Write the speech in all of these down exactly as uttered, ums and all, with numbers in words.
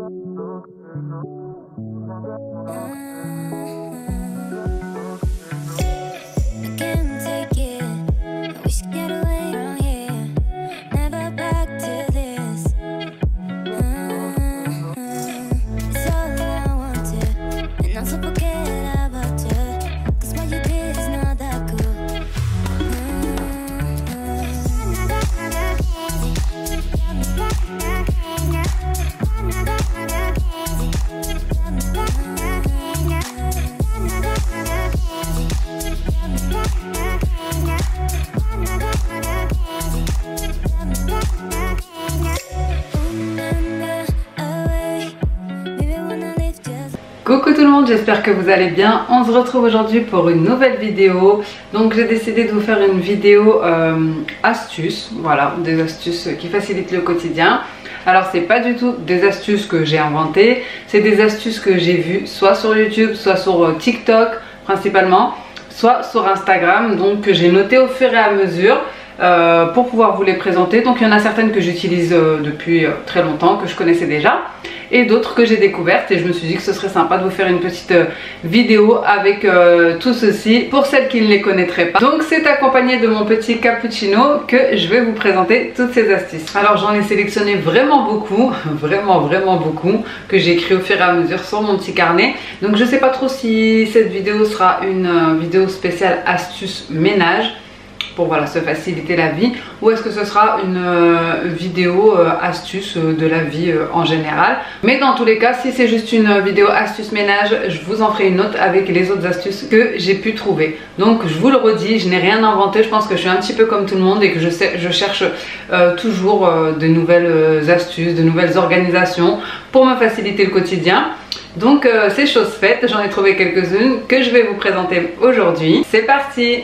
Coucou tout le monde, j'espère que vous allez bien. On se retrouve aujourd'hui pour une nouvelle vidéo. Donc j'ai décidé de vous faire une vidéo euh, astuces, voilà, des astuces qui facilitent le quotidien. Alors c'est pas du tout des astuces que j'ai inventées, c'est des astuces que j'ai vues soit sur YouTube, soit sur TikTok principalement, soit sur Instagram, donc que j'ai notées au fur et à mesure. Euh, pour pouvoir vous les présenter. Donc il y en a certaines que j'utilise euh, depuis euh, très longtemps, que je connaissais déjà, et d'autres que j'ai découvertes, et je me suis dit que ce serait sympa de vous faire une petite euh, vidéo avec euh, tout ceci pour celles qui ne les connaîtraient pas. Donc c'est accompagné de mon petit cappuccino que je vais vous présenter toutes ces astuces. Alors j'en ai sélectionné vraiment beaucoup, vraiment vraiment beaucoup, que j'ai écrit au fur et à mesure sur mon petit carnet. Donc je sais pas trop si cette vidéo sera une euh, vidéo spéciale astuces ménage, pour voilà, se faciliter la vie, ou est-ce que ce sera une euh, vidéo euh, astuce euh, de la vie euh, en général. Mais dans tous les cas, si c'est juste une euh, vidéo astuce ménage, je vous en ferai une autre avec les autres astuces que j'ai pu trouver. Donc je vous le redis, je n'ai rien inventé, je pense que je suis un petit peu comme tout le monde et que je, sais, je cherche euh, toujours euh, de nouvelles euh, astuces, de nouvelles organisations pour me faciliter le quotidien. Donc euh, c'est chose faite, j'en ai trouvé quelques-unes que je vais vous présenter aujourd'hui. C'est parti!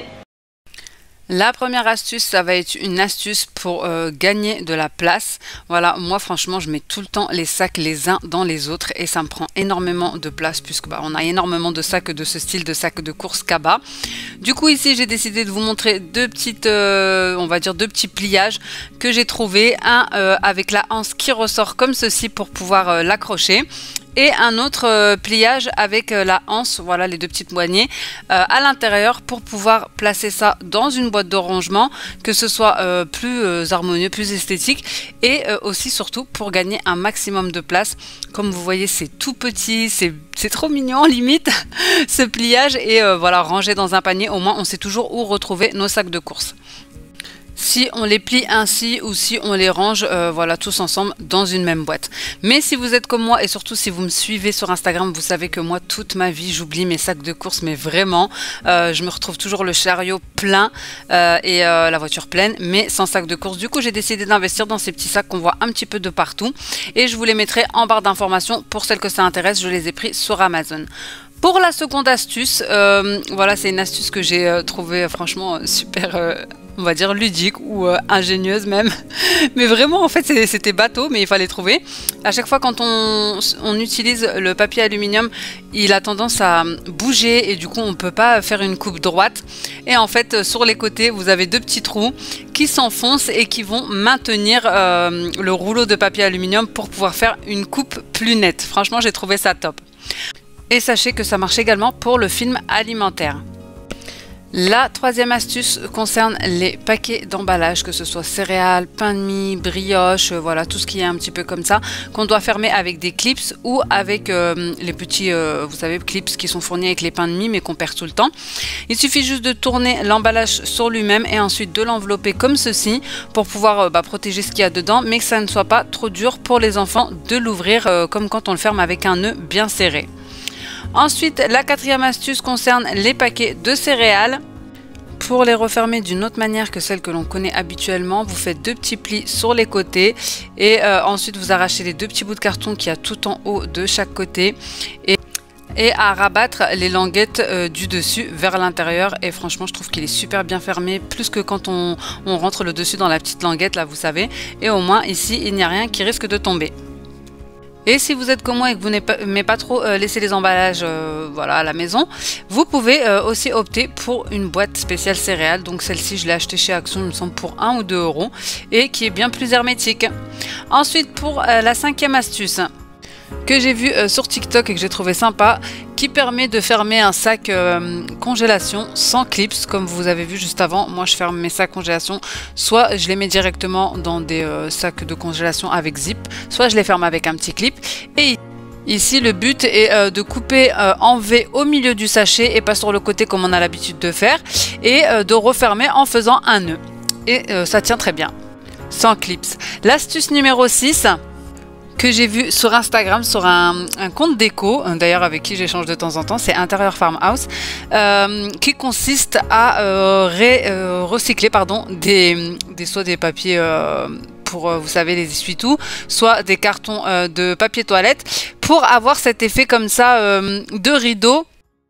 La première astuce, ça va être une astuce pour euh, gagner de la place. Voilà, moi franchement, je mets tout le temps les sacs les uns dans les autres et ça me prend énormément de place puisque bah, on a énormément de sacs de ce style de sacs de course Kaba. Du coup, ici, j'ai décidé de vous montrer deux petites, euh, on va dire deux petits pliages que j'ai trouvé. Un euh, avec la anse qui ressort comme ceci pour pouvoir euh, l'accrocher. Et un autre euh, pliage avec euh, la anse, voilà les deux petites poignées euh, à l'intérieur pour pouvoir placer ça dans une boîte de rangement, que ce soit euh, plus euh, harmonieux, plus esthétique et euh, aussi surtout pour gagner un maximum de place. Comme vous voyez, c'est tout petit, c'est trop mignon limite ce pliage et euh, voilà, rangé dans un panier, au moins on sait toujours où retrouver nos sacs de course. Si on les plie ainsi ou si on les range euh, voilà, tous ensemble dans une même boîte. Mais si vous êtes comme moi et surtout si vous me suivez sur Instagram, vous savez que moi toute ma vie j'oublie mes sacs de course, mais vraiment euh, je me retrouve toujours le chariot plein euh, et euh, la voiture pleine mais sans sac de course. Du coup j'ai décidé d'investir dans ces petits sacs qu'on voit un petit peu de partout et je vous les mettrai en barre d'informations pour celles que ça intéresse. Je les ai pris sur Amazon. Pour la seconde astuce, euh, voilà, c'est une astuce que j'ai euh, trouvée euh, franchement euh, super, euh, on va dire ludique ou euh, ingénieuse même. Mais vraiment, en fait, c'était bateau, mais il fallait trouver. À chaque fois, quand on, on utilise le papier aluminium, il a tendance à bouger et du coup, on ne peut pas faire une coupe droite. Et en fait, sur les côtés, vous avez deux petits trous qui s'enfoncent et qui vont maintenir euh, le rouleau de papier aluminium pour pouvoir faire une coupe plus nette. Franchement, j'ai trouvé ça top. Et sachez que ça marche également pour le film alimentaire. La troisième astuce concerne les paquets d'emballage, que ce soit céréales, pain de mie, brioche, voilà, tout ce qui est un petit peu comme ça, qu'on doit fermer avec des clips ou avec euh, les petits, euh, vous savez, clips qui sont fournis avec les pains de mie mais qu'on perd tout le temps. Il suffit juste de tourner l'emballage sur lui-même et ensuite de l'envelopper comme ceci pour pouvoir euh, bah, protéger ce qu'il y a dedans, mais que ça ne soit pas trop dur pour les enfants de l'ouvrir euh, comme quand on le ferme avec un nœud bien serré. Ensuite, la quatrième astuce concerne les paquets de céréales. Pour les refermer d'une autre manière que celle que l'on connaît habituellement, vous faites deux petits plis sur les côtés et euh, ensuite vous arrachez les deux petits bouts de carton qu'il y a tout en haut de chaque côté et, et à rabattre les languettes euh, du dessus vers l'intérieur. Et franchement, je trouve qu'il est super bien fermé, plus que quand on, on rentre le dessus dans la petite languette là, vous savez. Et au moins ici, il n'y a rien qui risque de tomber. Et si vous êtes comme moi et que vous n'aimez pas trop euh, laisser les emballages euh, voilà, à la maison, vous pouvez euh, aussi opter pour une boîte spéciale céréales. Donc celle-ci, je l'ai achetée chez Action, il me semble, pour un ou deux euros et qui est bien plus hermétique. Ensuite, pour euh, la cinquième astuce. que j'ai vu euh, sur TikTok et que j'ai trouvé sympa, qui permet de fermer un sac euh, congélation sans clips, comme vous avez vu juste avant. Moi je ferme mes sacs congélation, soit je les mets directement dans des euh, sacs de congélation avec zip, soit je les ferme avec un petit clip. Et ici le but est euh, de couper euh, en V au milieu du sachet et pas sur le côté comme on a l'habitude de faire, et euh, de refermer en faisant un nœud. Et euh, ça tient très bien, sans clips. L'astuce numéro six, que j'ai vu sur Instagram, sur un, un compte déco, d'ailleurs avec qui j'échange de temps en temps, c'est Intérieur Farmhouse, euh, qui consiste à euh, ré, euh, recycler pardon, des, des, soit des papiers euh, pour, euh, vous savez, les essuie-tout, soit des cartons euh, de papier toilette, pour avoir cet effet comme ça euh, de rideau,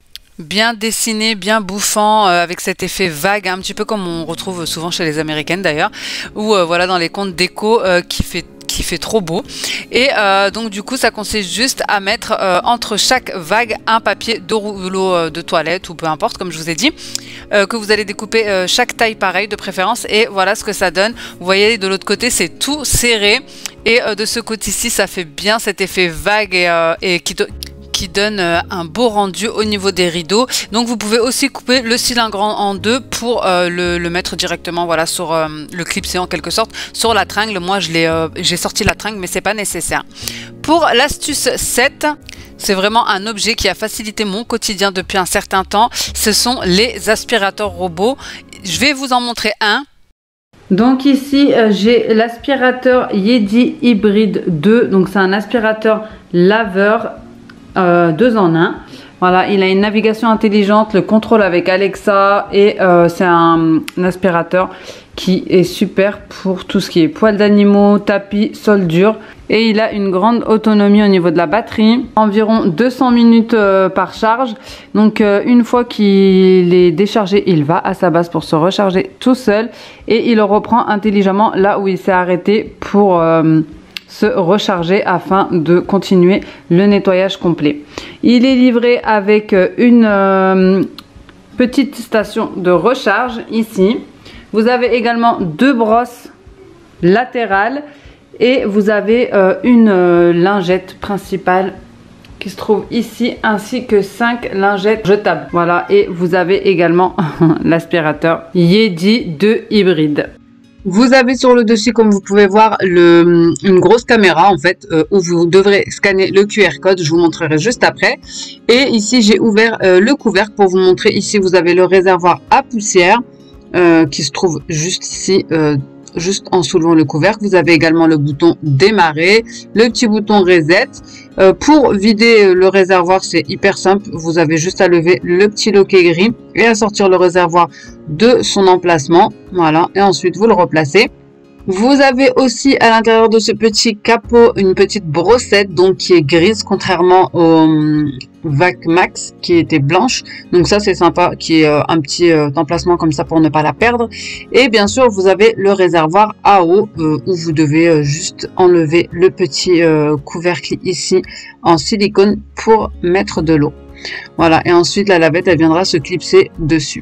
bien dessiné, bien bouffant, euh, avec cet effet vague, un petit peu comme on retrouve souvent chez les Américaines d'ailleurs, ou euh, voilà dans les comptes déco euh, qui fait qui fait trop beau. Et euh, donc du coup ça consiste juste à mettre euh, entre chaque vague un papier de rouleau euh, de toilette ou peu importe, comme je vous ai dit, euh, que vous allez découper euh, chaque taille pareil de préférence, et voilà ce que ça donne. Vous voyez de l'autre côté c'est tout serré, et euh, de ce côté-ci ça fait bien cet effet vague et, euh, et qui qui donne un beau rendu au niveau des rideaux. Donc vous pouvez aussi couper le cylindre en deux pour euh, le, le mettre directement, voilà, sur euh, le clipser en quelque sorte sur la tringle. Moi je l'ai euh, j'ai sorti la tringle, mais c'est pas nécessaire. Pour l'astuce sept, c'est vraiment un objet qui a facilité mon quotidien depuis un certain temps, ce sont les aspirateurs robots. Je vais vous en montrer un. Donc ici euh, j'ai l'aspirateur Yeti Hybrid deux, donc c'est un aspirateur laveur Euh, deux en un. Voilà, il a une navigation intelligente, le contrôle avec Alexa, et euh, c'est un, un aspirateur qui est super pour tout ce qui est poils d'animaux, tapis, sol dur, et il a une grande autonomie au niveau de la batterie, environ deux cents minutes euh, par charge. Donc euh, une fois qu'il est déchargé, il va à sa base pour se recharger tout seul, et il reprend intelligemment là où il s'est arrêté pour euh, se recharger afin de continuer le nettoyage complet. Il est livré avec une euh, petite station de recharge ici. Vous avez également deux brosses latérales, et vous avez euh, une euh, lingette principale qui se trouve ici, ainsi que cinq lingettes jetables. Voilà, et vous avez également l'aspirateur Yeti deux hybride. Vous avez sur le dessus, comme vous pouvez voir, le, une grosse caméra en fait, euh, où vous devrez scanner le Q R code. Je vous montrerai juste après. Et ici, j'ai ouvert euh, le couvercle pour vous montrer. Ici, vous avez le réservoir à poussière euh, qui se trouve juste ici, euh, juste en soulevant le couvercle. Vous avez également le bouton démarrer, le petit bouton reset. Euh, pour vider le réservoir, c'est hyper simple. Vous avez juste à lever le petit loquet gris et à sortir le réservoir de son emplacement. Voilà, et ensuite vous le replacez. Vous avez aussi à l'intérieur de ce petit capot une petite brossette, donc qui est grise, contrairement au VacMax qui était blanche. Donc ça c'est sympa, qui est euh, un petit euh, emplacement comme ça pour ne pas la perdre. Et bien sûr vous avez le réservoir à eau euh, où vous devez euh, juste enlever le petit euh, couvercle ici en silicone pour mettre de l'eau. Voilà, et ensuite la lavette elle viendra se clipser dessus.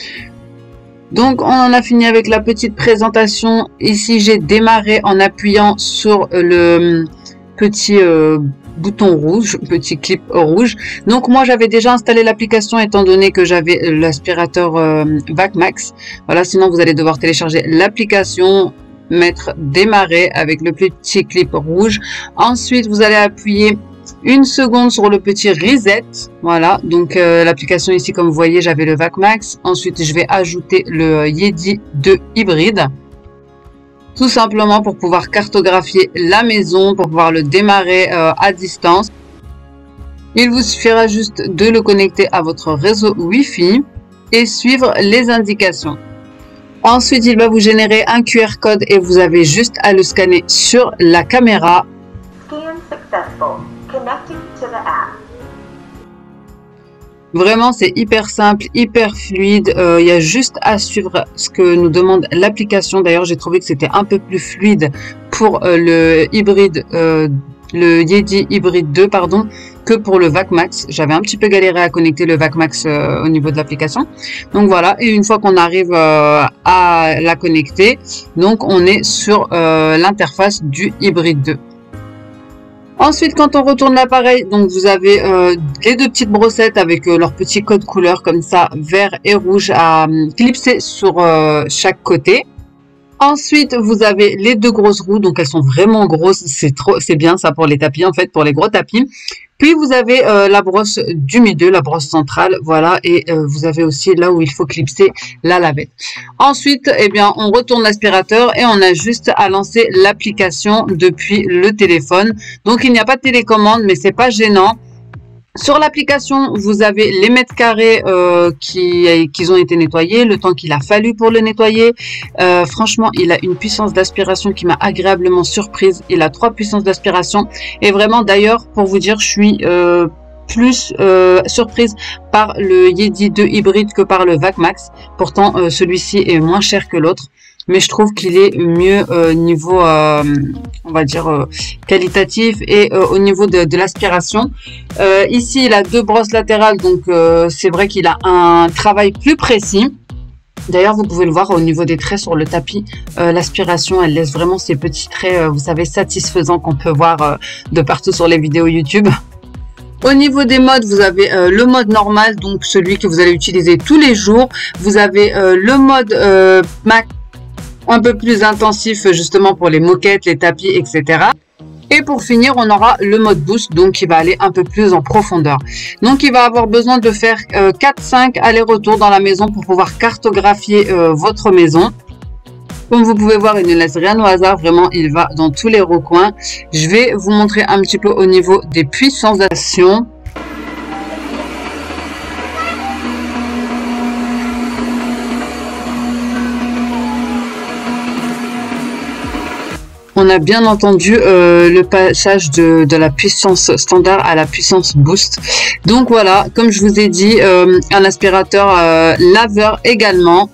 Donc on en a fini avec la petite présentation. Ici j'ai démarré en appuyant sur le petit euh, bouton rouge, petit clip rouge. Donc moi j'avais déjà installé l'application étant donné que j'avais l'aspirateur euh, VacMax. Voilà, sinon vous allez devoir télécharger l'application, mettre démarrer avec le petit clip rouge. Ensuite vous allez appuyer une seconde sur le petit reset. Voilà, donc euh, l'application ici comme vous voyez j'avais le VacMax. Ensuite je vais ajouter le Yeti deux hybride, tout simplement pour pouvoir cartographier la maison, pour pouvoir le démarrer euh, à distance. Il vous suffira juste de le connecter à votre réseau Wi-Fi et suivre les indications. Ensuite il va vous générer un Q R code et vous avez juste à le scanner sur la caméra. Scan successful. Connecting to the app. Vraiment c'est hyper simple, hyper fluide. Euh, il y a juste à suivre ce que nous demande l'application. D'ailleurs j'ai trouvé que c'était un peu plus fluide pour euh, le hybride, euh, le Yeti Hybrid deux pardon, que pour le VacMax. J'avais un petit peu galéré à connecter le VacMax euh, au niveau de l'application. Donc voilà, et une fois qu'on arrive euh, à la connecter, donc on est sur euh, l'interface du Hybrid deux. Ensuite, quand on retourne l'appareil, donc vous avez euh, les deux petites brossettes avec euh, leur petit code couleur comme ça, vert et rouge à euh, clipser sur euh, chaque côté. Ensuite, vous avez les deux grosses roues, donc elles sont vraiment grosses, c'est trop, c'est bien ça pour les tapis en fait, pour les gros tapis. Puis vous avez euh, la brosse du milieu, la brosse centrale, voilà, et euh, vous avez aussi là où il faut clipser la lavette. Ensuite, eh bien, on retourne l'aspirateur et on a juste à lancer l'application depuis le téléphone. Donc il n'y a pas de télécommande, mais c'est pas gênant. Sur l'application, vous avez les mètres carrés euh, qui, qui ont été nettoyés, le temps qu'il a fallu pour le nettoyer. Euh, franchement, il a une puissance d'aspiration qui m'a agréablement surprise. Il a trois puissances d'aspiration. Et vraiment, d'ailleurs, pour vous dire, je suis euh, plus euh, surprise par le Yeti deux hybride que par le VacMax. Pourtant, euh, celui-ci est moins cher que l'autre. Mais je trouve qu'il est mieux euh, niveau, euh, on va dire, euh, qualitatif et euh, au niveau de, de l'aspiration. Euh, ici, il a deux brosses latérales, donc euh, c'est vrai qu'il a un travail plus précis. D'ailleurs, vous pouvez le voir au niveau des traits sur le tapis. Euh, l'aspiration, elle laisse vraiment ces petits traits, euh, vous savez, satisfaisants qu'on peut voir euh, de partout sur les vidéos YouTube. Au niveau des modes, vous avez euh, le mode normal, donc celui que vous allez utiliser tous les jours. Vous avez euh, le mode euh, Max, un peu plus intensif justement pour les moquettes, les tapis, et cetera. Et pour finir, on aura le mode boost, donc qui va aller un peu plus en profondeur. Donc il va avoir besoin de faire euh, quatre cinq allers-retours dans la maison pour pouvoir cartographier euh, votre maison. Comme vous pouvez voir, il ne laisse rien au hasard, vraiment il va dans tous les recoins. Je vais vous montrer un petit peu au niveau des puissances d'action. On a bien entendu euh, le passage de, de la puissance standard à la puissance boost. Donc voilà, comme je vous ai dit, euh, un aspirateur euh, laveur également.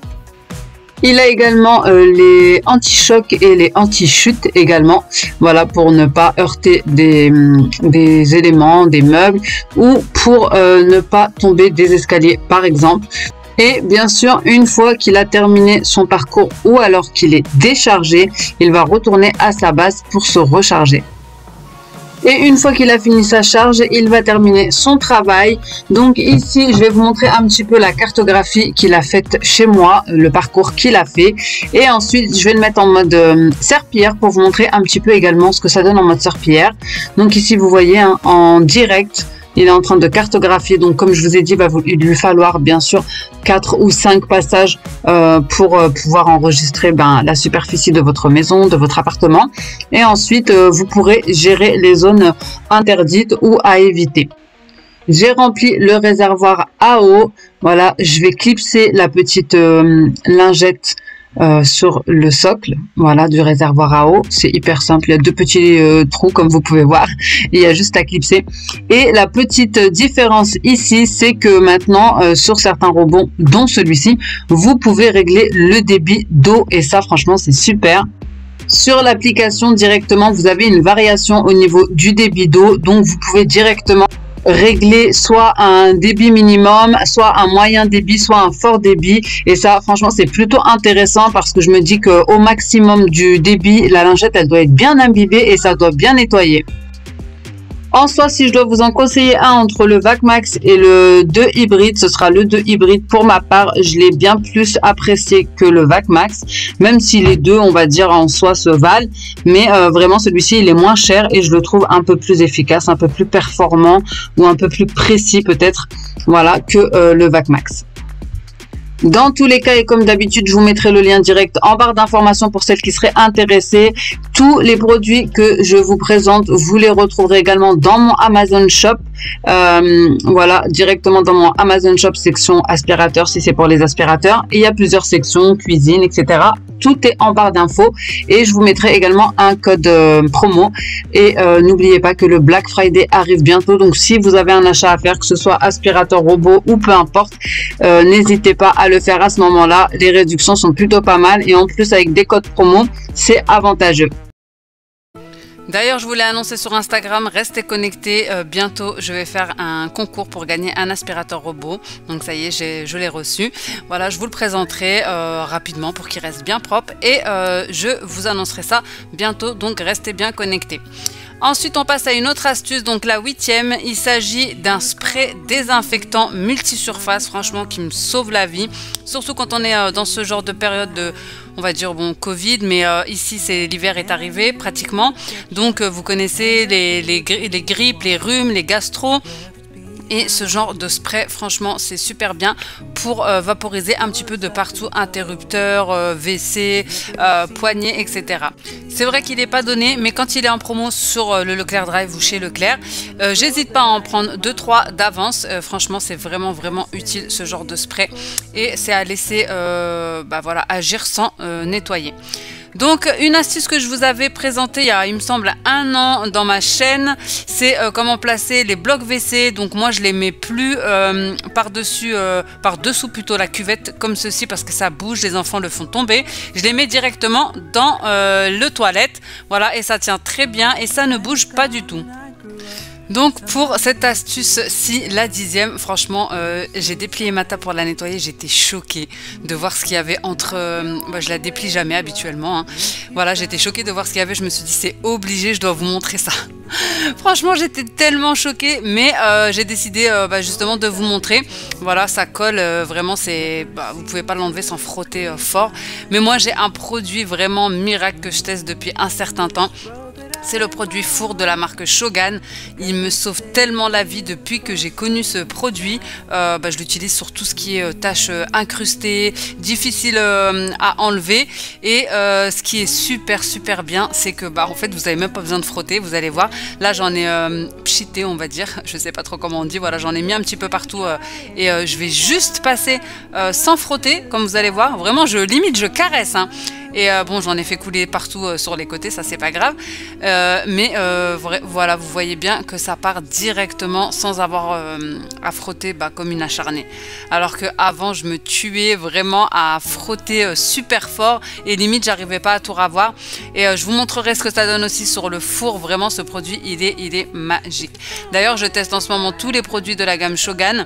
Il a également euh, les anti-chocs et les anti-chutes également. Voilà, pour ne pas heurter des, des éléments, des meubles ou pour euh, ne pas tomber des escaliers par exemple. Et bien sûr, une fois qu'il a terminé son parcours ou alors qu'il est déchargé, il va retourner à sa base pour se recharger. Et une fois qu'il a fini sa charge, il va terminer son travail. Donc ici, je vais vous montrer un petit peu la cartographie qu'il a faite chez moi, le parcours qu'il a fait. Et ensuite, je vais le mettre en mode euh, serpillière pour vous montrer un petit peu également ce que ça donne en mode serpillière. Donc ici, vous voyez hein, en direct. Il est en train de cartographier, donc comme je vous ai dit, il va vous, il lui falloir bien sûr quatre ou cinq passages euh, pour euh, pouvoir enregistrer ben, la superficie de votre maison, de votre appartement. Et ensuite, euh, vous pourrez gérer les zones interdites ou à éviter. J'ai rempli le réservoir à eau. Voilà, je vais clipser la petite euh, lingette Euh, sur le socle, voilà, du réservoir à eau. C'est hyper simple, il y a deux petits euh, trous comme vous pouvez voir, il y a juste à clipser. Et la petite différence ici, c'est que maintenant euh, sur certains robots, dont celui-ci, vous pouvez régler le débit d'eau et ça franchement c'est super. Sur l'application directement, vous avez une variation au niveau du débit d'eau, donc vous pouvez directement régler soit un débit minimum, soit un moyen débit, soit un fort débit. Et ça, franchement, c'est plutôt intéressant parce que je me dis qu'au maximum du débit, la lingette, elle doit être bien imbibée et ça doit bien nettoyer. En soi, si je dois vous en conseiller un entre le VacMax et le deux hybride, ce sera le deux hybride. Pour ma part, je l'ai bien plus apprécié que le VacMax, même si les deux, on va dire, en soi se valent. Mais euh, vraiment, celui-ci, il est moins cher et je le trouve un peu plus efficace, un peu plus performant ou un peu plus précis peut-être, voilà, que euh, le VacMax. Dans tous les cas, et comme d'habitude, je vous mettrai le lien direct en barre d'informations pour celles qui seraient intéressées. Tous les produits que je vous présente, vous les retrouverez également dans mon Amazon Shop. Euh, voilà, directement dans mon Amazon Shop, section aspirateur, si c'est pour les aspirateurs. Et il y a plusieurs sections, cuisine, et cetera. Tout est en barre d'infos. Et je vous mettrai également un code euh, promo. Et euh, n'oubliez pas que le Black Friday arrive bientôt. Donc, si vous avez un achat à faire, que ce soit aspirateur, robot ou peu importe, euh, n'hésitez pas à le faire à ce moment-là. Les réductions sont plutôt pas mal. Et en plus, avec des codes promo, c'est avantageux. D'ailleurs, je vous l'ai annoncé sur Instagram, restez connectés. Euh, bientôt, je vais faire un concours pour gagner un aspirateur robot. Donc ça y est, je l'ai reçu. Voilà, je vous le présenterai euh, rapidement pour qu'il reste bien propre. Et euh, je vous annoncerai ça bientôt, donc restez bien connectés. Ensuite, on passe à une autre astuce, donc la huitième. Il s'agit d'un spray désinfectant multisurface, franchement, qui me sauve la vie. Surtout quand on est dans ce genre de période de, on va dire, bon, Covid, mais euh, ici, c'est l'hiver est arrivé pratiquement. Donc, euh, vous connaissez les, les, les grippes, les rhumes, les gastro. Et ce genre de spray, franchement, c'est super bien pour euh, vaporiser un petit peu de partout, interrupteur, euh, W C, euh, poignet, et cetera. C'est vrai qu'il n'est pas donné, mais quand il est en promo sur euh, le Leclerc Drive ou chez Leclerc, euh, j'hésite pas à en prendre deux trois d'avance. Euh, franchement, c'est vraiment, vraiment utile ce genre de spray. Et c'est à laisser euh, bah, voilà, agir sans euh, nettoyer. Donc une astuce que je vous avais présentée il y a, il me semble, un an dans ma chaîne, c'est euh, comment placer les blocs W C. Donc moi je les mets plus euh, par-dessus, euh, par-dessous plutôt la cuvette comme ceci parce que ça bouge, les enfants le font tomber. Je les mets directement dans euh, le toilette, voilà, et ça tient très bien et ça ne bouge pas du tout. Donc pour cette astuce-ci, la dixième, franchement, euh, j'ai déplié ma table pour la nettoyer. J'étais choquée de voir ce qu'il y avait entre... Euh, bah, je la déplie jamais habituellement. Hein. Voilà, j'étais choquée de voir ce qu'il y avait. Je me suis dit, c'est obligé, je dois vous montrer ça. Franchement, j'étais tellement choquée, mais euh, j'ai décidé euh, bah, justement de vous montrer. Voilà, ça colle, euh, vraiment, c'est, bah, vous pouvez pas l'enlever sans frotter euh, fort. Mais moi, j'ai un produit vraiment miracle que je teste depuis un certain temps. C'est le produit four de la marque Shogan. Il me sauve tellement la vie depuis que j'ai connu ce produit. Euh, bah, je l'utilise sur tout ce qui est euh, tâches euh, incrustées, difficiles euh, à enlever. Et euh, ce qui est super super bien, c'est que bah, en fait vous n'avez même pas besoin de frotter. Vous allez voir, là j'en ai euh, pchité, on va dire. Je sais pas trop comment on dit. Voilà, j'en ai mis un petit peu partout euh, et euh, je vais juste passer euh, sans frotter, comme vous allez voir. Vraiment, je limite, je caresse. Hein. Et euh, bon, j'en ai fait couler partout euh, sur les côtés, ça c'est pas grave. Euh, mais euh, voilà, vous voyez bien que ça part directement sans avoir euh, à frotter bah, comme une acharnée. Alors qu'avant, je me tuais vraiment à frotter euh, super fort et limite, j'arrivais pas à tout ravoir. Et euh, je vous montrerai ce que ça donne aussi sur le four. Vraiment, ce produit, il est, il est magique. D'ailleurs, je teste en ce moment tous les produits de la gamme Shogan.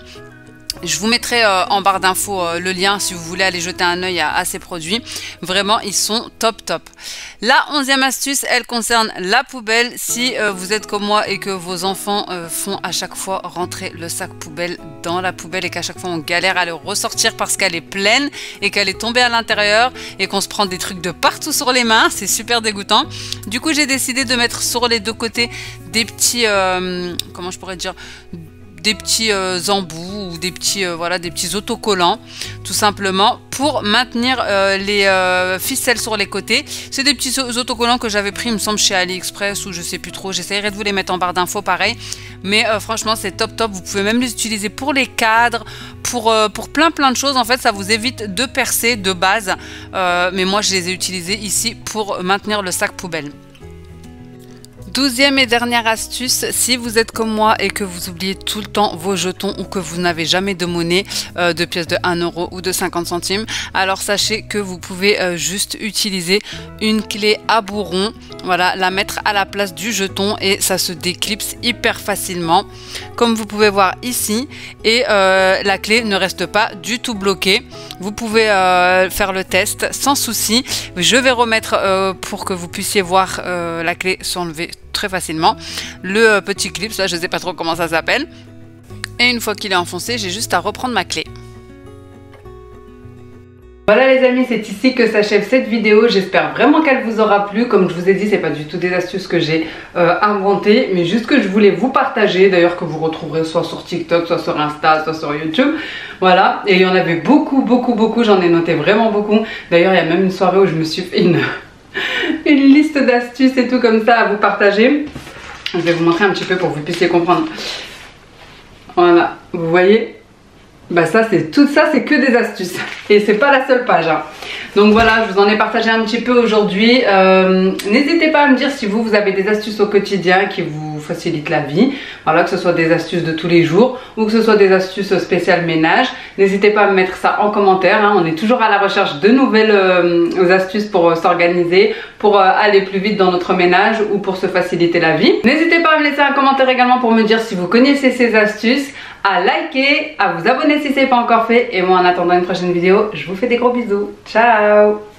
Je vous mettrai euh, en barre d'infos euh, le lien si vous voulez aller jeter un œil à, à ces produits. Vraiment, ils sont top top. La onzième astuce, elle concerne la poubelle. Si euh, vous êtes comme moi et que vos enfants euh, font à chaque fois rentrer le sac poubelle dans la poubelle et qu'à chaque fois on galère à le ressortir parce qu'elle est pleine et qu'elle est tombée à l'intérieur et qu'on se prend des trucs de partout sur les mains, c'est super dégoûtant. Du coup, j'ai décidé de mettre sur les deux côtés des petits, euh, comment je pourrais dire, des petits euh, embouts ou des petits euh, voilà des petits autocollants tout simplement pour maintenir euh, les euh, ficelles sur les côtés. C'est des petits autocollants que j'avais pris, il me semble, chez AliExpress ou je sais plus trop. J'essaierai de vous les mettre en barre d'infos pareil, mais euh, franchement c'est top top. Vous pouvez même les utiliser pour les cadres, pour euh, pour plein plein de choses. En fait, ça vous évite de percer de base, euh, mais moi je les ai utilisés ici pour maintenir le sac poubelle. Douzième et dernière astuce, si vous êtes comme moi et que vous oubliez tout le temps vos jetons ou que vous n'avez jamais de monnaie, euh, de pièces de un euro ou de cinquante centimes, alors sachez que vous pouvez euh, juste utiliser une clé à bourron, voilà, la mettre à la place du jeton et ça se déclipse hyper facilement, comme vous pouvez voir ici, et euh, la clé ne reste pas du tout bloquée. Vous pouvez euh, faire le test sans souci. Je vais remettre euh, pour que vous puissiez voir euh, la clé s'enlever très facilement. Le euh, petit clip, là je ne sais pas trop comment ça s'appelle. Et une fois qu'il est enfoncé, j'ai juste à reprendre ma clé. Voilà les amis, c'est ici que s'achève cette vidéo. J'espère vraiment qu'elle vous aura plu. Comme je vous ai dit, c'est pas du tout des astuces que j'ai euh, inventées, mais juste que je voulais vous partager. D'ailleurs que vous retrouverez soit sur TikTok, soit sur Insta, soit sur YouTube. Voilà, et il y en avait beaucoup, beaucoup, beaucoup. J'en ai noté vraiment beaucoup. D'ailleurs, il y a même une soirée où je me suis fait une, une liste d'astuces et tout comme ça à vous partager. Je vais vous montrer un petit peu pour que vous puissiez comprendre. Voilà, vous voyez? Bah ça c'est tout ça, c'est que des astuces et c'est pas la seule page hein. Donc voilà, je vous en ai partagé un petit peu aujourd'hui. euh, N'hésitez pas à me dire si vous, vous avez des astuces au quotidien qui vous facilitent la vie. Voilà, que ce soit des astuces de tous les jours ou que ce soit des astuces spéciales ménage. N'hésitez pas à me mettre ça en commentaire hein. On est toujours à la recherche de nouvelles euh, astuces pour euh, s'organiser, pour euh, aller plus vite dans notre ménage ou pour se faciliter la vie. N'hésitez pas à me laisser un commentaire également pour me dire si vous connaissez ces astuces, à liker, à vous abonner si ce n'est pas encore fait. Et moi en attendant une prochaine vidéo, je vous fais des gros bisous. Ciao!